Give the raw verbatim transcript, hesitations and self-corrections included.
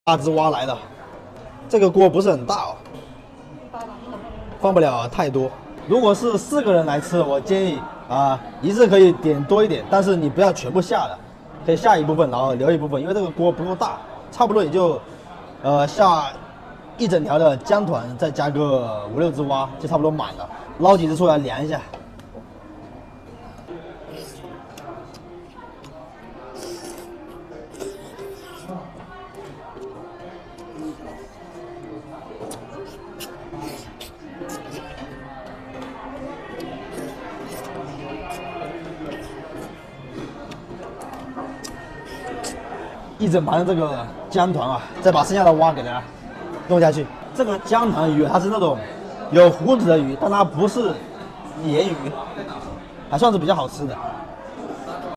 大只蛙来了，这个锅不是很大哦，放不了太多。如果是四个人来吃，我建议啊、呃，一次可以点多一点，但是你不要全部下了，可以下一部分，然后留一部分，因为这个锅不够大，差不多也就呃下一整条的姜团，再加个五六只蛙，就差不多满了。捞几只出来量一下。 一整盘的这个姜团啊，再把剩下的蛙给它弄下去。这个姜团鱼它是那种有胡子的鱼，但它不是鲢鱼，还算是比较好吃的。